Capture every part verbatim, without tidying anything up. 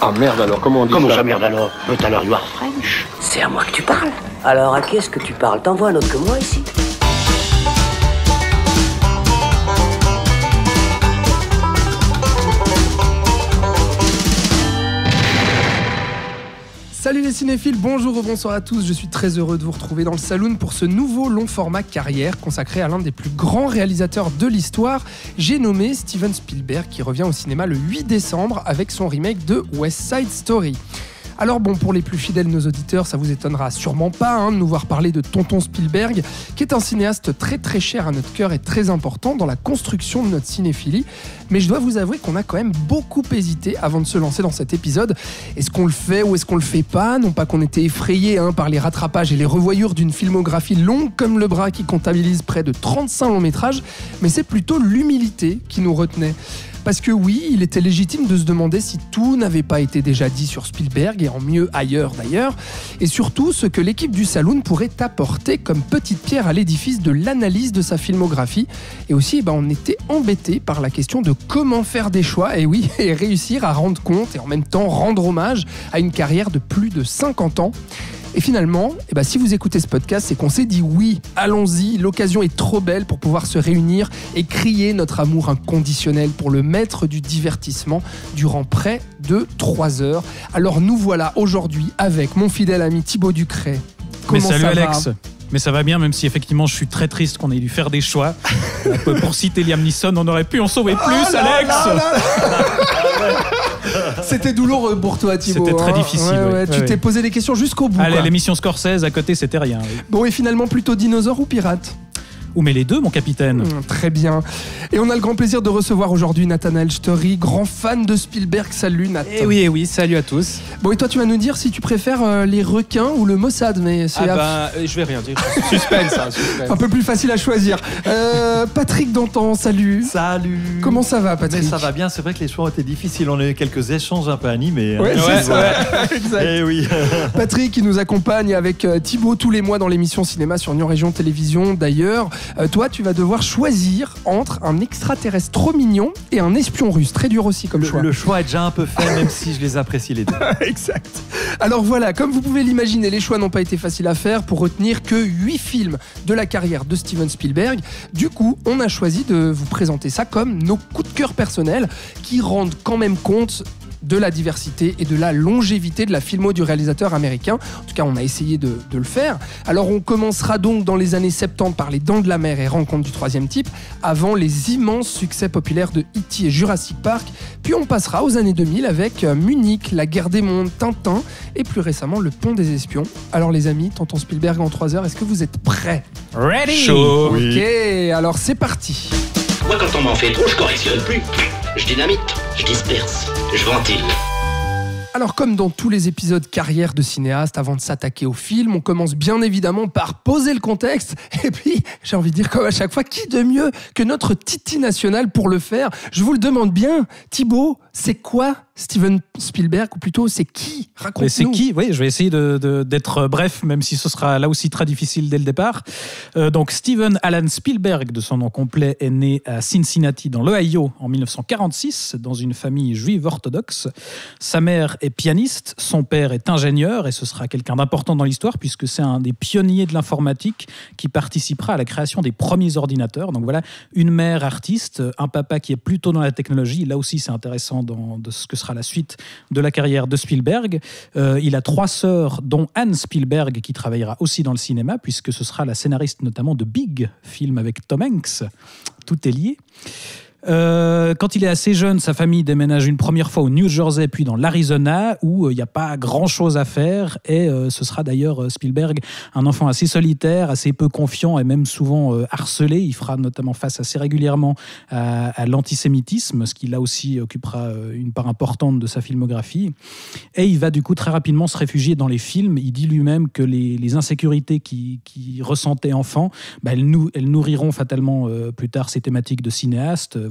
Ah merde alors, comment on dit Comment ça ça merde alors? But alors you are French. C'est à moi que tu parles. Alors à qui est-ce que tu parles? T'en vois un autre que moi ici? Salut les cinéphiles, bonjour ou bonsoir à tous, je suis très heureux de vous retrouver dans le Saloon pour ce nouveau long format carrière consacré à l'un des plus grands réalisateurs de l'histoire. J'ai nommé Steven Spielberg qui revient au cinéma le huit décembre avec son remake de West Side Story. Alors bon, pour les plus fidèles de nos auditeurs, ça vous étonnera sûrement pas hein, de nous voir parler de Tonton Spielberg, qui est un cinéaste très très cher à notre cœur et très important dans la construction de notre cinéphilie. Mais je dois vous avouer qu'on a quand même beaucoup hésité avant de se lancer dans cet épisode. Est-ce qu'on le fait ou est-ce qu'on le fait pas? Non pas qu'on était effrayés hein, par les rattrapages et les revoyures d'une filmographie longue comme le bras qui comptabilise près de trente-cinq longs métrages, mais c'est plutôt l'humilité qui nous retenait. Parce que oui, il était légitime de se demander si tout n'avait pas été déjà dit sur Spielberg, et en mieux ailleurs d'ailleurs, et surtout ce que l'équipe du Saloon pourrait apporter comme petite pierre à l'édifice de l'analyse de sa filmographie. Et aussi, eh ben, on était embêtés par la question de comment faire des choix, et oui, et réussir à rendre compte et en même temps rendre hommage à une carrière de plus de cinquante ans. Et finalement, eh ben, si vous écoutez ce podcast, c'est qu'on s'est dit oui, allons-y, l'occasion est trop belle pour pouvoir se réunir et crier notre amour inconditionnel pour le maître du divertissement durant près de trois heures. Alors nous voilà aujourd'hui avec mon fidèle ami Thibaut Ducret. Mais Comment salut ça va Alex. Mais ça va bien, même si effectivement je suis très triste qu'on ait dû faire des choix. Pour citer Liam Neeson, on aurait pu en sauver plus, oh là Alex là là. C'était douloureux pour toi, Thibaut. C'était très hein. difficile. Ouais, ouais, ouais, tu ouais. t'es posé des questions jusqu'au bout. Allez, quoi. l'émission Scorsese à côté, c'était rien. Oui. Bon, et finalement, plutôt dinosaure ou pirate? Ou mais les deux, mon capitaine. Mmh, très bien. Et on a le grand plaisir de recevoir aujourd'hui Nathanaël Story, grand fan de Spielberg. Salut Nath. Eh oui, eh oui, salut à tous. Bon, et toi, tu vas nous dire si tu préfères euh, les requins ou le Mossad, mais c'est Ah à- bah, euh, je vais rien dire. Suspense, hein, suspense. un peu plus facile à choisir. Euh, Patrick Dantan, salut. Salut. Comment ça va, Patrick? Mais ça va bien, c'est vrai que les choix ont été difficiles. On a eu quelques échanges un peu animés. hein. Ouais, c'est Ouais, ça. ouais. Exact. Eh oui. Patrick qui nous accompagne avec euh, Thibaut tous les mois dans l'émission cinéma sur Nyon Région Télévision. D'ailleurs, euh, toi, tu vas devoir choisir entre un extraterrestre trop mignon et un espion russe. Très dur aussi comme Le, choix. le choix est déjà un peu fait, même si je les apprécie les deux. Exact. Alors voilà, comme vous pouvez l'imaginer, les choix n'ont pas été faciles à faire pour retenir que huit films de la carrière de Steven Spielberg. Du coup, on a choisi de vous présenter ça comme nos coups de cœur personnels qui rendent quand même compte de la diversité et de la longévité de la filmo du réalisateur américain. En tout cas, on a essayé de, de le faire. Alors, on commencera donc dans les années soixante-dix par Les Dents de la Mer et Rencontre du troisième type, avant les immenses succès populaires de E T et Jurassic Park. Puis on passera aux années deux mille avec Munich, La Guerre des Mondes, Tintin et plus récemment Le Pont des Espions. Alors les amis, Tonton Spielberg en trois heures, est-ce que vous êtes prêts? Ready Chaud. Oui. Ok, alors c'est parti. Moi, quand on m'en fait trop, je correctionne plus. Je dynamite, je disperse, je ventile. Alors comme dans tous les épisodes carrière de cinéaste, avant de s'attaquer au film, on commence bien évidemment par poser le contexte. Et puis, j'ai envie de dire comme à chaque fois, qui de mieux que notre Titi national pour le faire? Je vous le demande bien, Thibaut, c'est quoi Steven Spielberg? Ou plutôt, c'est qui? Raconte-nous. Mais c'est qui? Oui, je vais essayer de, de, d'être bref, même si ce sera là aussi très difficile dès le départ. Euh, donc, Steven Alan Spielberg, de son nom complet, est né à Cincinnati, dans l'Ohio, en dix-neuf cent quarante-six, dans une famille juive orthodoxe. Sa mère est pianiste, son père est ingénieur, et ce sera quelqu'un d'important dans l'histoire, puisque c'est un des pionniers de l'informatique qui participera à la création des premiers ordinateurs. Donc voilà, une mère artiste, un papa qui est plutôt dans la technologie. Là aussi, c'est intéressant dans de ce que sera la suite de la carrière de Spielberg. Euh, il a trois sœurs, dont Anne Spielberg, qui travaillera aussi dans le cinéma, puisque ce sera la scénariste notamment de Big, film avec Tom Hanks. Tout est lié. Euh, quand il est assez jeune, sa famille déménage une première fois au New Jersey, puis dans l'Arizona, où il euh, n'y a pas grand-chose à faire. Et euh, ce sera d'ailleurs euh, Spielberg, un enfant assez solitaire, assez peu confiant et même souvent euh, harcelé. Il fera notamment face assez régulièrement à, à l'antisémitisme, ce qui là aussi occupera euh, une part importante de sa filmographie. Et il va du coup très rapidement se réfugier dans les films. Il dit lui-même que les, les insécurités qu'il qui ressentait enfant, bah, elles, nou, elles nourriront fatalement euh, plus tard ses thématiques de cinéaste.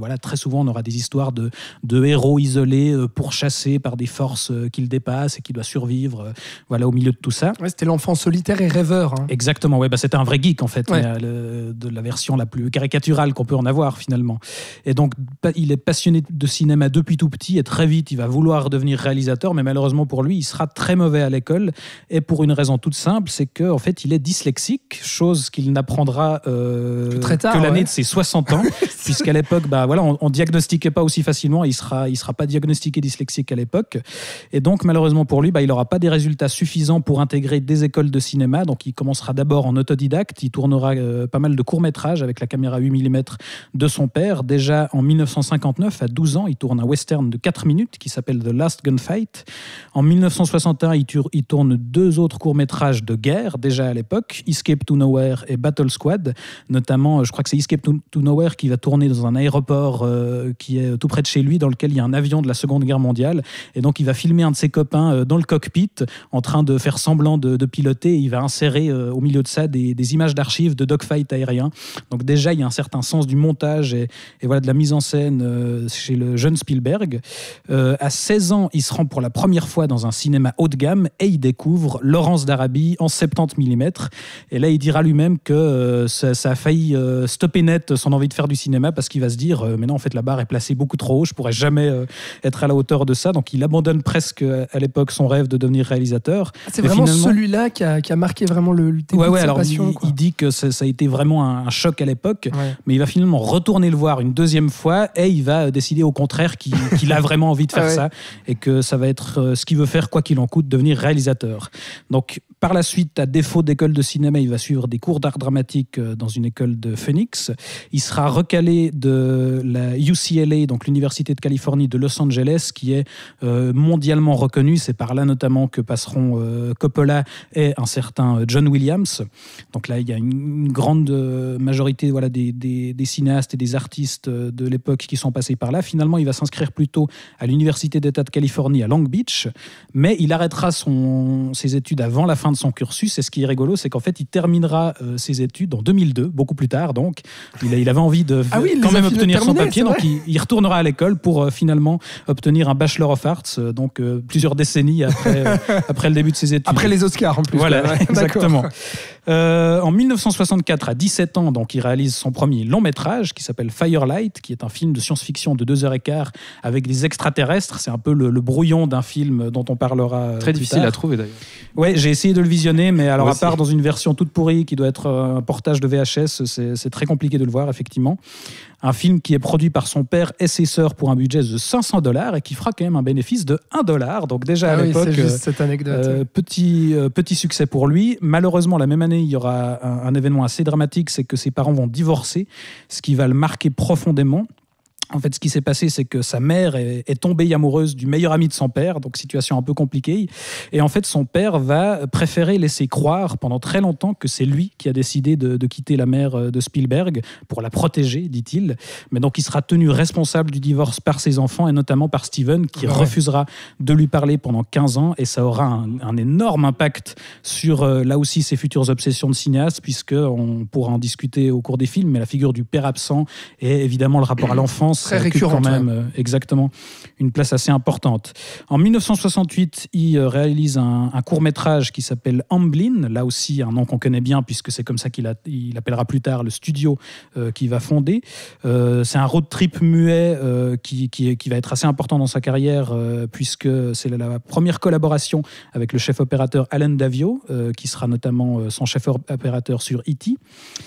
voilà, très souvent, on aura des histoires de, de héros isolés, euh, pourchassés par des forces euh, qu'il dépasse et qui doit survivre euh, voilà, au milieu de tout ça. Ouais, c'était l'enfant solitaire et rêveur. Hein. Exactement, ouais, bah, c'était un vrai geek en fait, Ouais. mais, euh, le, de la version la plus caricaturale qu'on peut en avoir finalement. Et donc, pa- il est passionné de cinéma depuis tout petit et très vite, il va vouloir devenir réalisateur, mais malheureusement pour lui, il sera très mauvais à l'école et pour une raison toute simple, c'est qu'en fait, il est dyslexique, chose qu'il n'apprendra euh, Très tard, que l'année ouais. de ses soixante ans, puisqu'à l'époque, bah, voilà, on ne diagnostiquait pas aussi facilement, il ne sera, il sera pas diagnostiqué dyslexique à l'époque. Et donc, malheureusement pour lui, bah, il n'aura pas des résultats suffisants pour intégrer des écoles de cinéma. Donc, il commencera d'abord en autodidacte. Il tournera euh, pas mal de courts-métrages avec la caméra huit millimètres de son père. Déjà en mille neuf cent cinquante-neuf, à douze ans, il tourne un western de quatre minutes qui s'appelle The Last Gunfight. En mille neuf cent soixante et un, il, tur- il tourne deux autres courts-métrages de guerre, déjà à l'époque, Escape to Nowhere et Battle Squad. Notamment, je crois que c'est Escape to, to Nowhere qui va tourner dans un aéroport euh, qui est tout près de chez lui, dans lequel il y a un avion de la Seconde Guerre mondiale. Et donc, il va filmer un de ses copains euh, dans le cockpit, en train de faire semblant de, de piloter. Et il va insérer euh, au milieu de ça des, des images d'archives de dogfight aérien. Donc déjà, il y a un certain sens du montage et, et voilà, de la mise en scène euh, chez le jeune Spielberg. Euh, à seize ans, il se rend pour la première fois dans un cinéma haut de gamme et il découvre Lawrence d'Arabie en soixante-dix millimètres. Et là, il dira lui-même que euh, ça, ça a failli euh, stopper net son envie de faire du cinéma parce qu'il va se dire euh, mais non, en fait, la barre est placée beaucoup trop haut, je pourrais jamais euh, être à la hauteur de ça. Donc, il abandonne presque à l'époque son rêve de devenir réalisateur. C'est Mais vraiment finalement- celui-là qui a, qui a marqué vraiment le, le début Ouais, de ouais, sa alors passion. il, quoi. il dit que ça, ça a été vraiment un, un choc à l'époque, Ouais. mais il va finalement retourner le voir une deuxième fois et il va décider au contraire qu'il, qu'il a vraiment envie de faire Ah ouais. ça et que ça va être euh, ce qu'il veut faire, quoi qu'il en coûte, devenir réalisateur. Donc, par la suite, à défaut d'école de cinéma, il va suivre des cours d'art dramatique euh, dans une école de Phoenix. Il sera recalé de la U C L A, donc l'Université de Californie de Los Angeles, qui est euh, mondialement reconnue. C'est par là notamment que passeront euh, Coppola et un certain euh, John Williams. Donc là, il y a une, une grande euh, majorité voilà, des, des, des cinéastes et des artistes euh, de l'époque qui sont passés par là. Finalement, il va s'inscrire plutôt à l'Université d'État de Californie à Long Beach, mais il arrêtera son, ses études avant la fin de son cursus. Et ce qui est rigolo, c'est qu'en fait, il terminera euh, ses études en deux mille deux, beaucoup plus tard. Donc, il, a- il avait envie de Ah oui, il quand les a même fini- obtenir son terminés, papier. c'est Donc, vrai. il, il retournera à l'école pour euh, finalement obtenir un Bachelor of Arts, euh, donc euh, plusieurs décennies après, euh, après le début de ses études. Après les Oscars en plus. Voilà, quoi. Ouais, exactement. d'accord. Euh, en mille neuf cent soixante-quatre, à dix-sept ans, donc, il réalise son premier long métrage qui s'appelle Firelight, qui est un film de science-fiction de deux heures et quart avec des extraterrestres. C'est un peu le, le brouillon d'un film dont on parlera euh, Très plus difficile tard. à trouver d'ailleurs. Ouais, j'ai essayé de le visionner, mais alors Moi à part aussi. dans une version toute pourrie qui doit être euh, un portage de V H S, c'est, c'est très compliqué de le voir, effectivement. Un film qui est produit par son père et ses sœurs pour un budget de cinq cents dollars et qui fera quand même un bénéfice de un dollar. Donc déjà à Ah oui, l'époque, c'est juste euh, cette anecdote. euh, petit, euh, petit succès pour lui. Malheureusement, la même année, il y aura un, un événement assez dramatique, c'est que ses parents vont divorcer, ce qui va le marquer profondément. En fait, ce qui s'est passé, c'est que sa mère est, est tombée amoureuse du meilleur ami de son père, donc situation un peu compliquée. Et en fait, son père va préférer laisser croire pendant très longtemps que c'est lui qui a décidé de, de quitter la mère de Spielberg pour la protéger, dit-il. Mais donc, il sera tenu responsable du divorce par ses enfants et notamment par Steven, qui Ouais. refusera de lui parler pendant quinze ans. Et ça aura un, un énorme impact sur, euh, là aussi, ses futures obsessions de cinéaste, puisqu'on pourra en discuter au cours des films, mais la figure du père absent et évidemment le rapport à l'enfance Très occupe récurrente, quand même euh, exactement une place assez importante. En mille neuf cent soixante-huit, il euh, réalise un, un court-métrage qui s'appelle Amblin, là aussi un nom qu'on connaît bien puisque c'est comme ça qu'il a, il appellera plus tard le studio euh, qu'il va fonder. Euh, c'est un road trip muet euh, qui, qui, qui va être assez important dans sa carrière euh, puisque c'est la, la première collaboration avec le chef opérateur Alan Davio, euh, qui sera notamment euh, son chef opérateur sur E T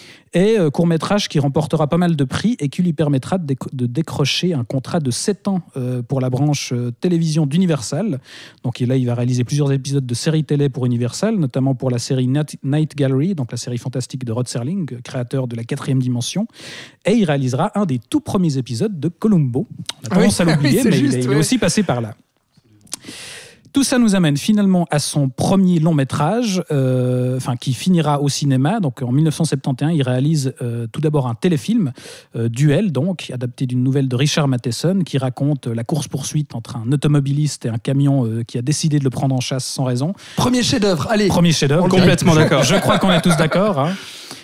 Et euh, court-métrage qui remportera pas mal de prix et qui lui permettra de, déc- de décrocher un contrat de sept ans euh, pour la branche euh, télévision d'Universal. Donc et là, il va réaliser plusieurs épisodes de séries télé pour Universal, notamment pour la série Night, Night Gallery, donc la série fantastique de Rod Serling, créateur de la quatrième dimension. Et il réalisera un des tout premiers épisodes de Columbo. On a Ah oui, tendance à l'oublier, oui, c'est mais juste, il, est, il est ouais. aussi passé par là. Tout ça nous amène finalement à son premier long métrage, euh, enfin qui finira au cinéma. Donc en mille neuf cent soixante et onze, il réalise euh, tout d'abord un téléfilm, euh, Duel, donc adapté d'une nouvelle de Richard Matheson, qui raconte la course-poursuite entre un automobiliste et un camion euh, qui a décidé de le prendre en chasse sans raison. Premier chef-d'œuvre, allez. Premier chef-d'œuvre. On le Complètement Je- d'accord. Je crois qu'on est tous d'accord. hein.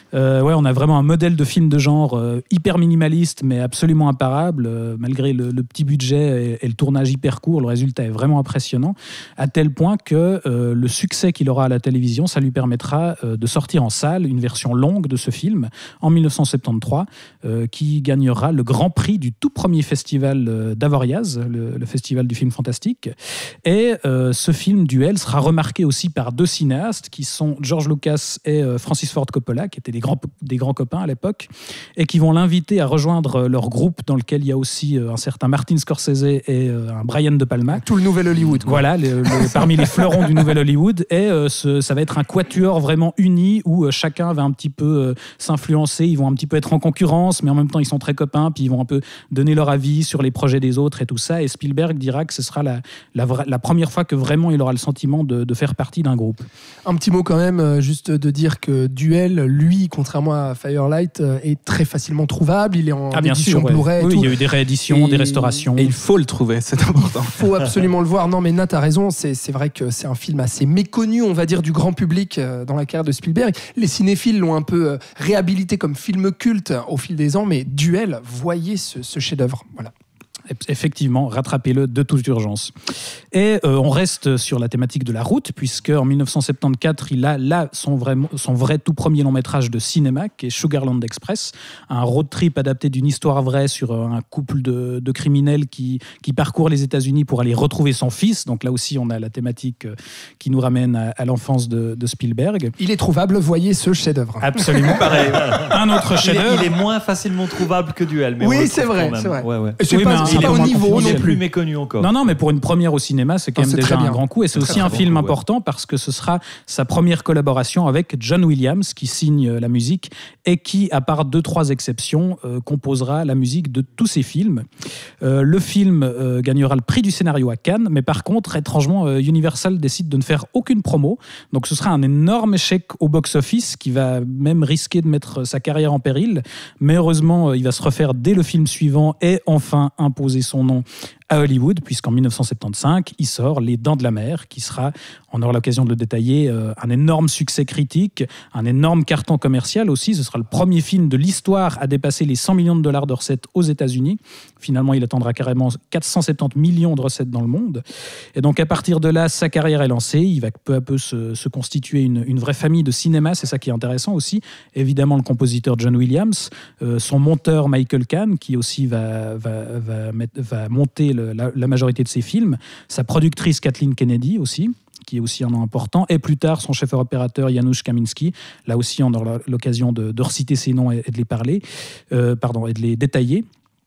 Euh, ouais, on a vraiment un modèle de film de genre euh, hyper minimaliste, mais absolument imparable, euh, malgré le, le petit budget et, et le tournage hyper court. Le résultat est vraiment impressionnant, à tel point que euh, le succès qu'il aura à la télévision, ça lui permettra euh, de sortir en salle une version longue de ce film en dix-neuf cent soixante-treize, euh, qui gagnera le grand prix du tout premier festival euh, d'Avoriaz, le, le festival du film fantastique. Et euh, ce film, Duel, sera remarqué aussi par deux cinéastes qui sont George Lucas et euh, Francis Ford Coppola, qui étaient des grands, des grands copains à l'époque, et qui vont l'inviter à rejoindre leur groupe dans lequel il y a aussi euh, un certain Martin Scorsese et euh, un Brian De Palma. Tout le nouvel Hollywood. Quoi. Voilà, le, le, parmi les fleurons du nouvel Hollywood. Et euh, ce, ça va être un quatuor vraiment uni où euh, chacun va un petit peu euh, s'influencer. Ils vont un petit peu être en concurrence, mais en même temps, ils sont très copains, puis ils vont un peu donner leur avis sur les projets des autres et tout ça. Et Spielberg dira que ce sera la, la, la première fois que vraiment il aura le sentiment de, de faire partie d'un groupe. Un petit mot quand même, euh, juste de dire que Duel, lui, contrairement à Firelight, euh, est très facilement trouvable. Il est en ah, bien édition sûr, ouais. Blu-ray. Oui, tout. il y a eu des rééditions, et, des restaurations. Et il faut le trouver, c'est important. Il faut absolument le voir. Non, mais Nat a raison. C'est, c'est vrai que c'est un film assez méconnu, on va dire, du grand public euh, dans la carrière de Spielberg. Les cinéphiles l'ont un peu euh, réhabilité comme film culte au fil des ans, mais Duel, voyez ce, ce chef-d'œuvre. Voilà. Effectivement, rattrapez-le de toute urgence. Et euh, on reste sur la thématique de la route, puisque en dix-neuf cent soixante-quatorze, il a là son vrai, son vrai tout premier long métrage de cinéma, qui est Sugarland Express, un road trip adapté d'une histoire vraie sur un couple de, de criminels qui, qui parcourent les États-Unis pour aller retrouver son fils. Donc là aussi, on a la thématique qui nous ramène à, à l'enfance de, de Spielberg. Il est trouvable, voyez ce chef-d'œuvre. Absolument. Pareil. Un autre Il est, chef-d'œuvre. il est moins facilement trouvable que Duel. Mais on Oui, le c'est trouve vrai, quand même. c'est vrai. Ouais, ouais. Et c'est Oui, pas, mais un- c'est il pas est au moins niveau confidentiel. non Il est plus plus. méconnu encore. Non, non, mais pour une première au cinéma, c'est quand Non, même c'est déjà très un bien. grand coup. Et c'est C'est aussi très un bon film coup, ouais. important parce que ce sera sa première collaboration avec John Williams, qui signe la musique et qui, à part deux, trois exceptions, euh, composera la musique de tous ses films. Euh, le film euh, gagnera le prix du scénario à Cannes, mais par contre, étrangement, euh, Universal décide de ne faire aucune promo. Donc ce sera un énorme échec au box-office qui va même risquer de mettre sa carrière en péril. Mais heureusement, euh, il va se refaire dès le film suivant et enfin imposer son nom à Hollywood, puisqu'en dix-neuf cent soixante-quinze, il sort Les Dents de la Mer, qui sera, on aura l'occasion de le détailler, euh, un énorme succès critique, un énorme carton commercial aussi. Ce sera le premier film de l'histoire à dépasser les cent millions de dollars de recettes aux États-Unis. Finalement, il attendra carrément quatre cent soixante-dix millions de recettes dans le monde. Et donc, à partir de là, sa carrière est lancée. Il va peu à peu se, se constituer une, une vraie famille de cinéma. C'est ça qui est intéressant aussi. Évidemment, le compositeur John Williams, euh, son monteur Michael Kahn, qui aussi va, va, va, mettre, va monter le, la, la majorité de ses films, sa productrice Kathleen Kennedy aussi, qui est aussi un nom important, et plus tard son chef opérateur Janusz Kaminski. Là aussi, on aura l'occasion de, de reciter ces noms et, et de les parler, euh, pardon, et de les détailler.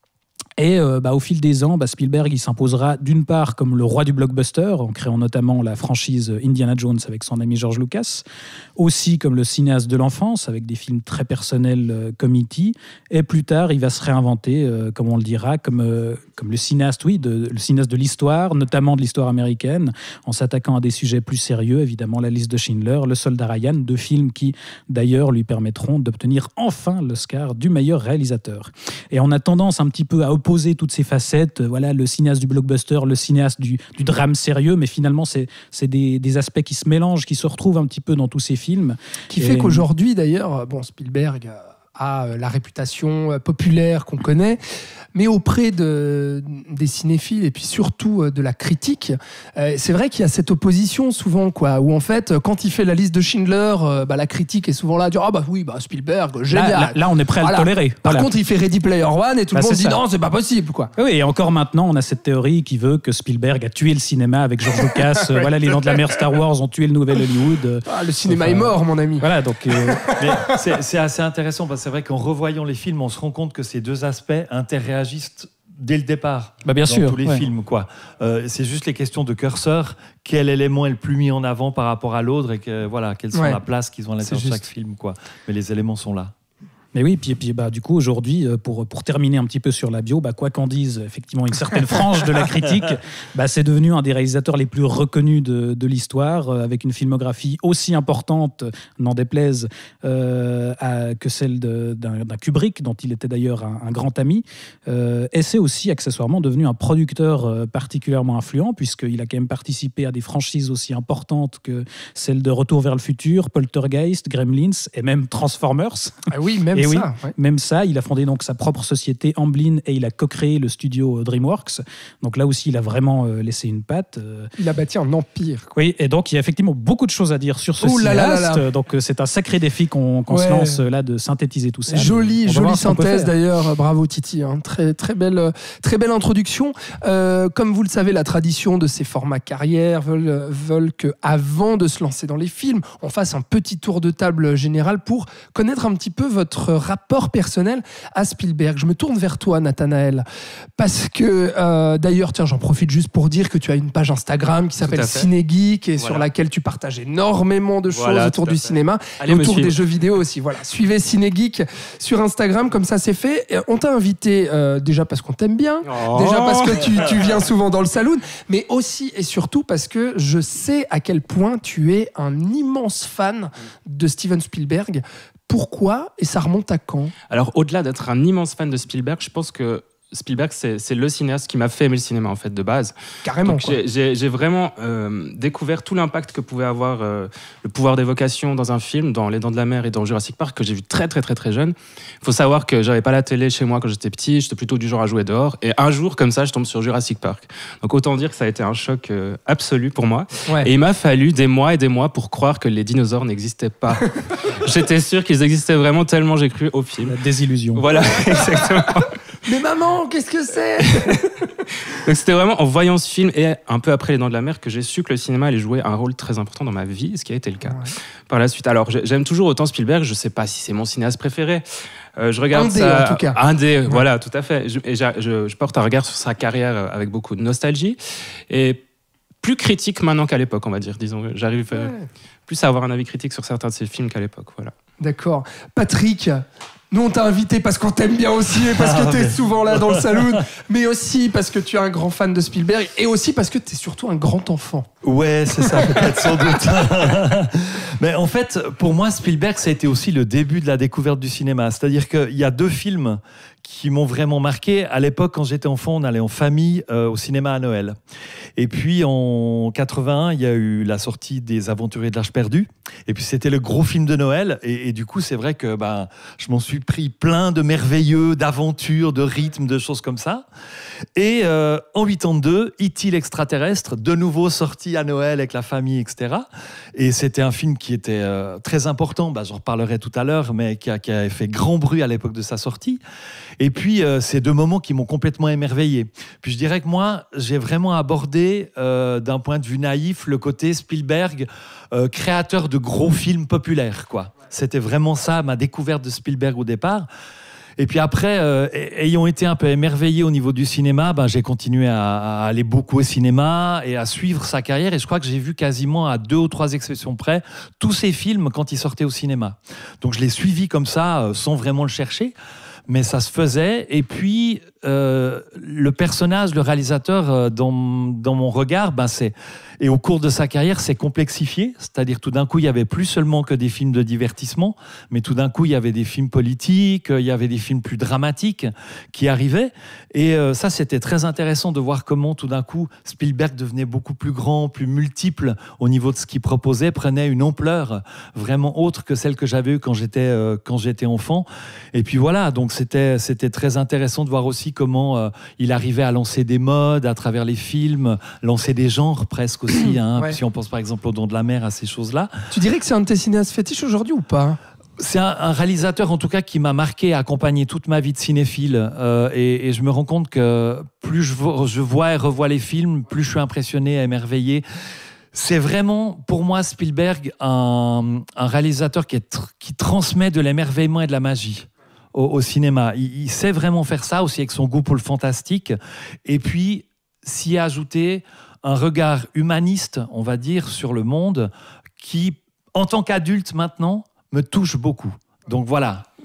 Et euh, bah, au fil des ans, bah, Spielberg il s'imposera d'une part comme le roi du blockbuster, en créant notamment la franchise Indiana Jones avec son ami George Lucas, aussi comme le cinéaste de l'enfance avec des films très personnels euh, comme E T, et plus tard il va se réinventer, euh, comme on le dira, comme, euh, comme le cinéaste, oui, de, le cinéaste de l'histoire, notamment de l'histoire américaine, en s'attaquant à des sujets plus sérieux, évidemment La Liste de Schindler, Le Soldat Ryan, deux films qui d'ailleurs lui permettront d'obtenir enfin l'Oscar du meilleur réalisateur. Et on a tendance un petit peu à opposer toutes ces facettes, voilà, le cinéaste du blockbuster, le cinéaste du, du drame sérieux, mais finalement c'est, c'est des, des aspects qui se mélangent, qui se retrouvent un petit peu dans tous ces films. Qui Et... fait qu'aujourd'hui d'ailleurs, bon, Spielberg a la réputation populaire qu'on connaît, mais auprès de, des cinéphiles et puis surtout de la critique, euh, c'est vrai qu'il y a cette opposition souvent, quoi, où en fait, quand il fait La Liste de Schindler, euh, bah, la critique est souvent là, à dire ah bah oui, bah Spielberg, génial. Là, là, là on est prêt à voilà. le tolérer. Par Voilà. contre, il fait Ready Player One et tout Bah, le monde c'est dit ça. non, c'est pas possible, quoi. Oui, et encore maintenant, on a cette théorie qui veut que Spielberg a tué le cinéma avec George Lucas. euh, voilà, les Dents de la Mer, Star Wars ont tué le nouvel Hollywood. euh, Ah, le cinéma enfin, est mort, mon ami. Voilà, donc euh, Mais c'est, c'est assez intéressant parce que c'est vrai qu'en revoyant les films, on se rend compte que ces deux aspects interréagissent dès le départ. Bah, bien dans sûr, tous les ouais. films, quoi. Euh, c'est juste les questions de curseur. Quel élément est le plus mis en avant par rapport à l'autre et que, voilà, quelle sont Ouais. la place qu'ils ont à l'intérieur C'est de chaque juste. film, quoi. Mais les éléments sont là. Mais oui, puis, puis bah, du coup, aujourd'hui, pour, pour terminer un petit peu sur la bio, bah, quoi qu'en dise effectivement une certaine frange de la critique, bah, c'est devenu un des réalisateurs les plus reconnus de, de l'histoire, euh, avec une filmographie aussi importante, n'en déplaise, euh, à, que celle de, d'un, d'un Kubrick, dont il était d'ailleurs un, un grand ami. Euh, et c'est aussi accessoirement devenu un producteur euh, particulièrement influent, puisqu'il a quand même participé à des franchises aussi importantes que celles de Retour vers le futur, Poltergeist, Gremlins et même Transformers. Ah oui, même et ça. oui, Ouais. même ça. Il a fondé donc sa propre société Amblin et il a co-créé le studio DreamWorks. Donc là aussi, il a vraiment euh, laissé une patte. Euh... Il a bâti un empire. Oui, et donc il y a effectivement beaucoup de choses à dire sur ce Ouh là là là cinéaste. là. Donc euh, c'est un sacré défi qu'on, qu'on Ouais. se lance euh, là de synthétiser tout ça. Jolie, On va jolie voir ce qu'on peut synthèse faire. d'ailleurs. Bravo Titi. Hein. Très, très, belle, très belle introduction. Euh, comme vous le savez, la tradition de ces formats carrières veulent, veulent qu'avant de se lancer dans les films, on fasse un petit tour de table général pour connaître un petit peu votre rapport personnel à Spielberg. Je me tourne vers toi, Nathanaël, parce que euh, d'ailleurs, tiens, j'en profite juste pour dire que tu as une page Instagram qui s'appelle à fait. Cinégeek et Voilà. sur laquelle tu partages énormément de choses Voilà, autour tout à du fait. cinéma Allez et me autour suivre. des jeux vidéo aussi. Voilà, suivez Cinégeek sur Instagram, comme ça c'est fait. Et on t'a invité euh, déjà parce qu'on t'aime bien, Oh. déjà parce que tu, tu viens souvent dans le saloon, mais aussi et surtout parce que je sais à quel point tu es un immense fan de Steven Spielberg. Pourquoi et ça remonte à quand? Alors, au-delà d'être un immense fan de Spielberg, je pense que Spielberg, c'est, c'est le cinéaste qui m'a fait aimer le cinéma, en fait, de base. Carrément. Donc, Quoi. j'ai, j'ai, j'ai vraiment euh, découvert tout l'impact que pouvait avoir euh, le pouvoir d'évocation dans un film, dans Les Dents de la Mer et dans Jurassic Park, que j'ai vu très, très, très, très jeune. Il faut savoir que j'avais pas la télé chez moi quand j'étais petit, j'étais plutôt du genre à jouer dehors. Et un jour, comme ça, je tombe sur Jurassic Park. Donc, autant dire que ça a été un choc euh, absolu pour moi. Ouais. Et il m'a fallu des mois et des mois pour croire que les dinosaures n'existaient pas. J'étais sûr qu'ils existaient vraiment tellement j'ai cru au film. La désillusion. Voilà, exactement. Mais maman, qu'est-ce que c'est? Donc c'était vraiment en voyant ce film et un peu après Les Dents de la Mer que j'ai su que le cinéma allait jouer un rôle très important dans ma vie, ce qui a été le cas Ouais. par la suite. Alors j'ai- j'aime toujours autant Spielberg, je sais pas si c'est mon cinéaste préféré. Euh, je regarde Un des, ça, en tout cas. un des, voilà, tout à fait. Je, et j'a- je, je porte un regard sur sa carrière avec beaucoup de nostalgie et plus critique maintenant qu'à l'époque, on va dire. Disons, j'arrive euh, Ouais. plus à avoir un avis critique sur certains de ses films qu'à l'époque. Voilà. D'accord. Patrick, nous on t'a invité parce qu'on t'aime bien aussi et parce que Ah, t'es mais- souvent là dans le saloon, mais aussi parce que tu es un grand fan de Spielberg et aussi parce que t'es surtout un grand enfant. Ouais, c'est ça, peut-être sans doute. Mais en fait, pour moi, Spielberg, ça a été aussi le début de la découverte du cinéma. C'est-à-dire qu'il y a deux films qui m'ont vraiment marqué. À l'époque, quand j'étais enfant, on allait en famille euh, au cinéma à Noël. Et puis en quatre-vingt-un, il y a eu la sortie des Aventuriers de l'Arche perdue. Et puis c'était le gros film de Noël. Et, et du coup, c'est vrai que ben, je m'en suis pris plein de merveilleux, d'aventures, de rythmes, de choses comme ça. Et euh, en quatre-vingt-deux, E T l'extraterrestre, de nouveau sorti à Noël avec la famille, et cetera. Et c'était un film qui était euh, très important, bah, j'en reparlerai tout à l'heure, mais qui a, qui a fait grand bruit à l'époque de sa sortie. Et puis, euh, ces deux moments qui m'ont complètement émerveillé. Puis je dirais que moi, j'ai vraiment abordé, euh, d'un point de vue naïf, le côté Spielberg, euh, créateur de gros films populaires, quoi. C'était vraiment ça, ma découverte de Spielberg au départ. Et puis après, euh, ayant été un peu émerveillé au niveau du cinéma, ben, j'ai continué à, à aller beaucoup au cinéma et à suivre sa carrière. Et je crois que j'ai vu quasiment à deux ou trois exceptions près tous ses films quand il sortait au cinéma. Donc je l'ai suivi comme ça, euh, sans vraiment le chercher. Mais ça se faisait. Et puis, euh, le personnage, le réalisateur, euh, dans, dans mon regard, ben c'est, et au cours de sa carrière, s'est complexifié. C'est-à-dire, tout d'un coup, il n'y avait plus seulement que des films de divertissement, mais tout d'un coup, il y avait des films politiques, il y avait des films plus dramatiques qui arrivaient. Et euh, ça, c'était très intéressant de voir comment, tout d'un coup, Spielberg devenait beaucoup plus grand, plus multiple au niveau de ce qu'il proposait, prenait une ampleur vraiment autre que celle que j'avais eue quand j'étais, euh, quand j'étais enfant. Et puis voilà, donc c'était, c'était très intéressant de voir aussi comment euh, il arrivait à lancer des modes à travers les films, lancer des genres presque aussi. Hein, Ouais. Si on pense par exemple aux Dents de la Mer, à ces choses-là. Tu dirais que c'est un de tes cinéastes fétiches aujourd'hui ou pas? C'est un, un réalisateur en tout cas qui m'a marqué, accompagné toute ma vie de cinéphile. Euh, et, et je me rends compte que plus je, vo- je vois et revois les films, plus je suis impressionné, émerveillé. C'est vraiment, pour moi, Spielberg, un, un réalisateur qui, est tr- qui transmet de l'émerveillement et de la magie au, au cinéma. Il, il sait vraiment faire ça, aussi avec son goût pour le fantastique. Et puis, s'y ajouter un regard humaniste, on va dire, sur le monde, qui, en tant qu'adulte maintenant, me touche beaucoup. Donc voilà.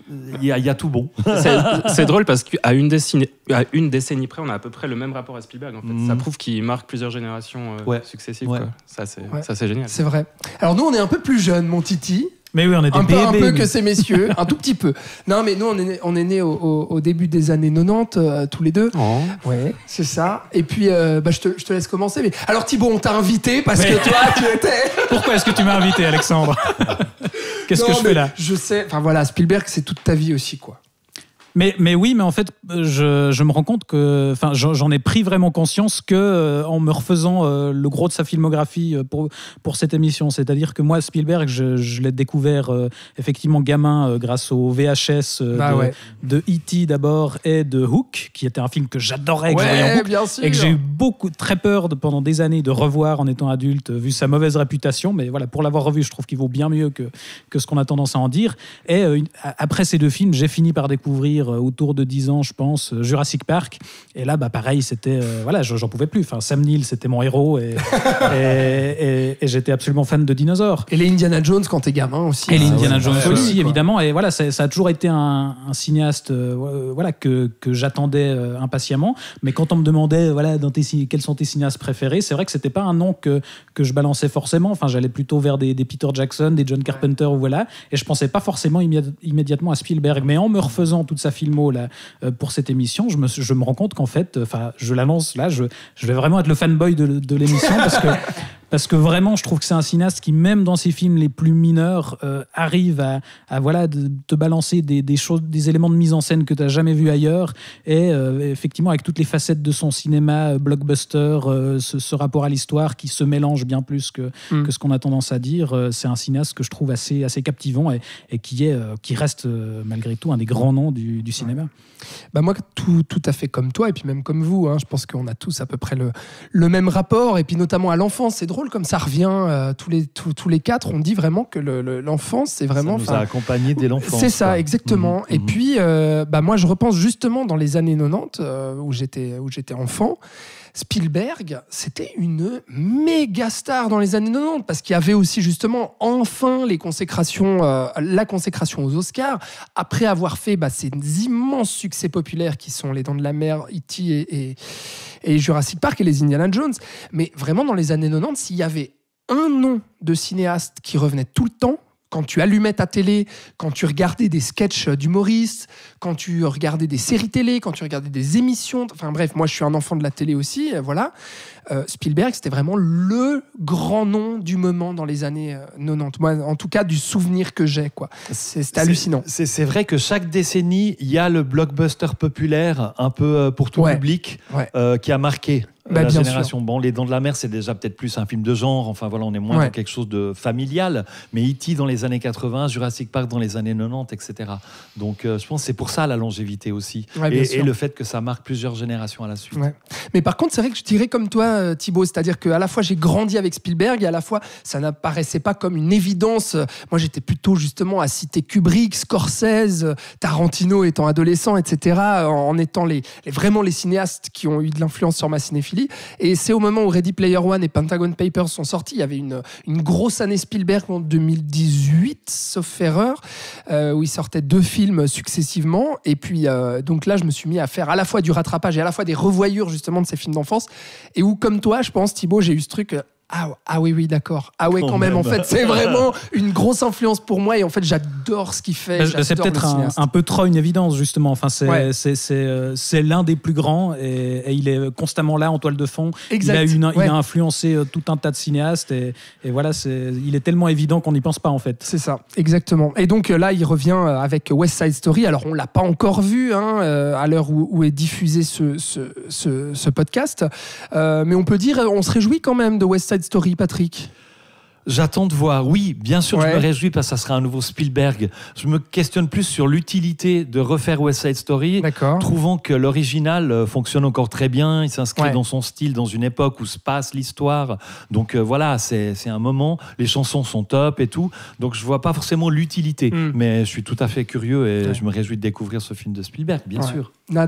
il y, a, il y a tout bon. C'est, c'est drôle parce qu'à une décennie, à une décennie près, on a à peu près le même rapport à Spielberg. En fait. Mm. Ça prouve qu'il marque plusieurs générations euh, ouais. successives. Ouais. Quoi. Ça, c'est, ouais. ça, c'est génial. C'est vrai. Alors nous, on est un peu plus jeunes, mon Titi. Mais oui, on est des un bébés. Peu, un peu mais... que ces messieurs, un tout petit peu. Non, mais nous, on est nés on est né au, au, au début des années quatre-vingt-dix, euh, tous les deux. Oh. Ouais, c'est ça. Et puis, euh, bah, je, te, je te laisse commencer. Mais... Alors Thibaut, on t'a invité parce mais... que toi, tu étais... Pourquoi est-ce que tu m'as invité, Alexandre? Qu'est-ce non, que je fais là? Je sais, enfin voilà, Spielberg, c'est toute ta vie aussi, quoi. Mais, mais oui, mais en fait, je, je me rends compte que, enfin, j'en ai pris vraiment conscience que euh, en me refaisant euh, le gros de sa filmographie pour pour cette émission, c'est-à-dire que moi, Spielberg, je, je l'ai découvert euh, effectivement gamin euh, grâce au V H S euh, bah de, ouais. de E T d'abord et de Hook, qui était un film que j'adorais, que ouais, je voyais en Hook, bien sûr. et que j'ai eu beaucoup très peur de, pendant des années de revoir en étant adulte, vu sa mauvaise réputation. Mais voilà, pour l'avoir revu, je trouve qu'il vaut bien mieux que que ce qu'on a tendance à en dire. Et euh, après ces deux films, j'ai fini par découvrir autour de dix ans, je pense, Jurassic Park. Et là, bah, pareil, c'était... Euh, voilà, j'en pouvais plus. Enfin, Sam Neill, c'était mon héros et, et, et, et j'étais absolument fan de dinosaures. Et les Indiana Jones quand t'es gamin aussi. Et les Indiana ouais, Jones ouais, aussi, ouais, évidemment. Et voilà, ça, ça a toujours été un, un cinéaste euh, voilà, que, que j'attendais euh, impatiemment. Mais quand on me demandait voilà, dans tes, quels sont tes cinéastes préférés, c'est vrai que c'était pas un nom que, que je balançais forcément. Enfin, j'allais plutôt vers des, des Peter Jackson, des John Carpenter, ouais. ou voilà. Et je pensais pas forcément immédi- immédiatement à Spielberg. Mais en me refaisant toute sa filmo là, euh, pour cette émission, je me, je me rends compte qu'en fait, enfin, je l'annonce là, je, je vais vraiment être le fanboy de, de l'émission parce que parce que vraiment, je trouve que c'est un cinéaste qui, même dans ses films les plus mineurs, euh, arrive à, à voilà, de, te balancer des, des choses, des éléments de mise en scène que tu n'as jamais vu ailleurs. Et euh, effectivement, avec toutes les facettes de son cinéma, euh, blockbuster, euh, ce, ce rapport à l'histoire qui se mélange bien plus que, mm. que ce qu'on a tendance à dire, euh, c'est un cinéaste que je trouve assez, assez captivant et, et qui, est, euh, qui reste euh, malgré tout un des grands noms du, du cinéma. Ouais. Bah moi, tout, tout à fait comme toi, et puis même comme vous, hein, je pense qu'on a tous à peu près le, le même rapport, et puis notamment à l'enfance. C'est drôle comme ça revient euh, tous, les, tous, tous les quatre. On dit vraiment que le, le, l'enfance, c'est vraiment... Ça nous a accompagnés dès l'enfance. C'est ça, quoi. exactement. Mmh, et mmh. puis, euh, bah moi, je repense justement dans les années quatre-vingt-dix, euh, où, j'étais, où j'étais enfant. Spielberg, c'était une méga star dans les années quatre-vingt-dix parce qu'il y avait aussi justement enfin les consécrations, euh, la consécration aux Oscars après avoir fait bah, ces immenses succès populaires qui sont Les Dents de la Mer, E T et, et, et Jurassic Park et les Indiana Jones. Mais vraiment dans les années quatre-vingt-dix, s'il y avait un nom de cinéaste qui revenait tout le temps, quand tu allumais ta télé, quand tu regardais des sketchs d'humoristes, quand tu regardais des séries télé, quand tu regardais des émissions, enfin bref, moi je suis un enfant de la télé aussi, voilà. Euh, Spielberg, c'était vraiment le grand nom du moment dans les années euh, quatre-vingt-dix. Moi, en tout cas, du souvenir que j'ai, quoi. C'est, c'est hallucinant. C'est, c'est vrai que chaque décennie, il y a le blockbuster populaire, un peu euh, pour tout ouais. public, ouais. euh, qui a marqué. Bah, la bien génération. sûr. Bon, Les Dents de la Mer, c'est déjà peut-être plus un film de genre. Enfin, voilà, on est moins ouais. dans quelque chose de familial. Mais E T dans les années quatre-vingts, Jurassic Park dans les années quatre-vingt-dix, et cetera. Donc, euh, je pense que c'est pour ça la longévité aussi. Ouais, et, et le fait que ça marque plusieurs générations à la suite. Ouais. Mais par contre, c'est vrai que je dirais comme toi, Thibaut, c'est-à-dire qu'à la fois j'ai grandi avec Spielberg et à la fois ça n'apparaissait pas comme une évidence. Moi, j'étais plutôt justement à citer Kubrick, Scorsese, Tarantino étant adolescent, et cetera. En étant les, les vraiment les cinéastes qui ont eu de l'influence sur ma cinéphilie. Et c'est au moment où Ready Player One et Pentagon Papers sont sortis, il y avait une, une grosse année Spielberg en deux mille dix-huit, sauf erreur, euh, où il sortait deux films successivement. Et puis, euh, donc là, je me suis mis à faire à la fois du rattrapage et à la fois des revoyures justement de ces films d'enfance. Et où, comme toi, je pense, Thibaut, j'ai eu ce truc... Euh, Ah, ah oui, oui, d'accord. Ah ouais, quand, quand même. même. En fait, c'est vraiment une grosse influence pour moi. Et en fait, j'adore ce qu'il fait. Bah, c'est peut-être un, un peu trop une évidence, justement. Enfin, c'est, ouais. c'est, c'est, euh, c'est l'un des plus grands et, et il est constamment là en toile de fond. Exact. Il a, une, ouais. il a influencé tout un tas de cinéastes et, et voilà, c'est, il est tellement évident qu'on n'y pense pas, en fait. C'est ça, exactement. Et donc là, il revient avec West Side Story. Alors, on ne l'a pas encore vu hein, à l'heure où, où est diffusé ce, ce, ce, ce podcast. Euh, mais on peut dire, on se réjouit quand même de West Side Story, Patrick. J'attends de voir. Oui, bien sûr, ouais. je me réjouis parce que ça sera un nouveau Spielberg. Je me questionne plus sur l'utilité de refaire West Side Story, D'accord. trouvant que l'original fonctionne encore très bien. Il s'inscrit ouais. dans son style, dans une époque où se passe l'histoire. Donc euh, voilà, c'est, c'est un moment. Les chansons sont top et tout. Donc je vois pas forcément l'utilité. Mm. Mais je suis tout à fait curieux et ouais. je me réjouis de découvrir ce film de Spielberg, bien ouais. sûr. Nat.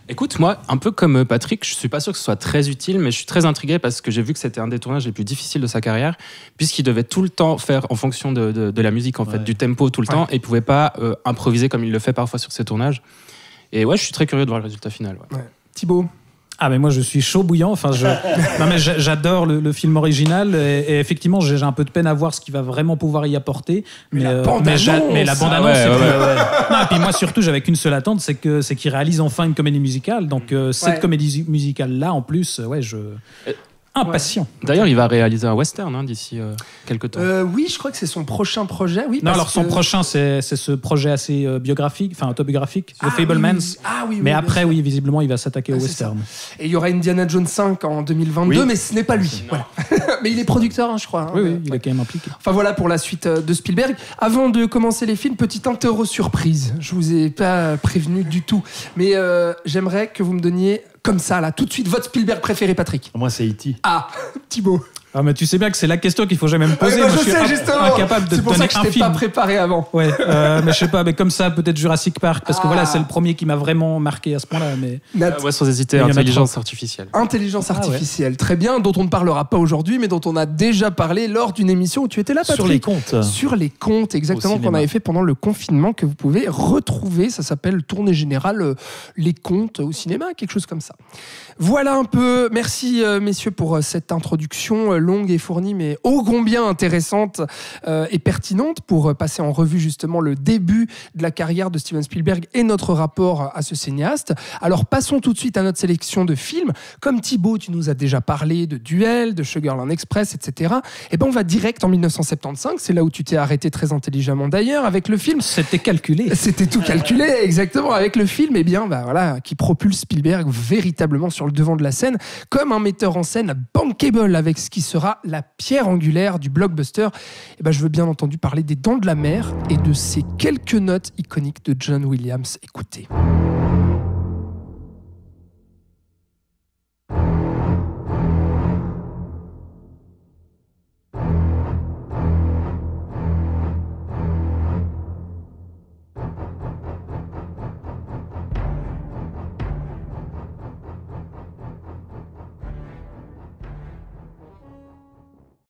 Écoute, moi, un peu comme Patrick, je suis pas sûr que ce soit très utile, mais je suis très intrigué parce que j'ai vu que c'était un des tournages les plus difficiles de sa carrière, puisqu'il devait tout le temps faire en fonction de, de, de la musique, en fait, Ouais. du tempo tout le Ouais. temps, et il pouvait pas euh, improviser comme il le fait parfois sur ses tournages. Et ouais, je suis très curieux de voir le résultat final. Ouais. Ouais. Thibaut. Ah mais moi je suis chaud bouillant. Enfin je, non mais j'a- j'adore le, le film original et, et effectivement j'ai j'ai un peu de peine à voir ce qu'il va vraiment pouvoir y apporter. Mais, la euh, bande mais, j'a- annonce. mais la bande Ah annonce. ouais, c'est ouais, plus- ouais, Non, et puis moi surtout j'avais qu'une seule attente, c'est que c'est qu'il réalise enfin une comédie musicale. Donc euh, cette Ouais. comédie musicale là en plus, euh, ouais je impatient. D'ailleurs, il va réaliser un western hein, d'ici euh, quelques temps. Euh, oui, je crois que c'est son prochain projet. Oui, Non parce alors son que- prochain c'est c'est ce projet assez euh, biographique, enfin autobiographique, Ah, The Fablemans. oui, oui. Ah oui, oui, Mais bien après sûr. oui visiblement il va s'attaquer Ah, au c'est western. Et il y aura Indiana Jones cinq en deux mille vingt-deux, Oui. mais ce n'est pas lui. Voilà. Mais il est producteur, hein, je crois. hein. Oui oui Euh, il ouais. est quand même impliqué. Enfin voilà pour la suite euh, de Spielberg. Avant de commencer les films, petite interro surprise. Je vous ai pas prévenu du tout, mais euh, j'aimerais que vous me donniez comme ça là tout de suite votre Spielberg préféré, Patrick. Moi, c'est E T Ah, Thibaut. Ah mais tu sais bien que c'est la question qu'il faut jamais me poser. Ouais, bah, Moi, je suis sais in- justement. incapable de C'est te pour ça donner que je un t'ai film. pas préparé avant. Ouais, euh, mais je sais pas, mais comme ça, peut-être Jurassic Park, parce que Ah. voilà, c'est le premier qui m'a vraiment marqué à ce point-là. Mais Nat. Ah ouais, sans hésiter, Il y en a intelligence artificielle. Intelligence Ah ouais. artificielle, très bien, dont on ne parlera pas aujourd'hui, mais dont on a déjà parlé lors d'une émission où tu étais là, Patrick. sur les comptes. Sur les comptes, exactement, Au qu'on cinéma. avait fait pendant le confinement, que vous pouvez retrouver. Ça s'appelle Tournée Générale, euh, les comptes au cinéma, quelque chose comme ça. Voilà un peu. Merci, euh, messieurs, pour euh, cette introduction euh, longue et fournie, mais ô combien intéressante euh, et pertinente pour euh, passer en revue justement le début de la carrière de Steven Spielberg et notre rapport à ce cinéaste. Alors, passons tout de suite à notre sélection de films. Comme Thibaut, tu nous as déjà parlé de Duel, de Sugarland Express, et cetera. Eh ben, on va direct en dix-neuf cent soixante-quinze. C'est là où tu t'es arrêté très intelligemment d'ailleurs, avec le film c'était calculé. c'était tout calculé, exactement, avec le film, eh bien, bah, voilà, qui propulse Spielberg véritablement sur le devant de la scène, comme un metteur en scène bankable avec ce qui sera la pierre angulaire du blockbuster. Eh ben, je veux bien entendu parler des Dents de la Mer et de ces quelques notes iconiques de John Williams. Écoutez.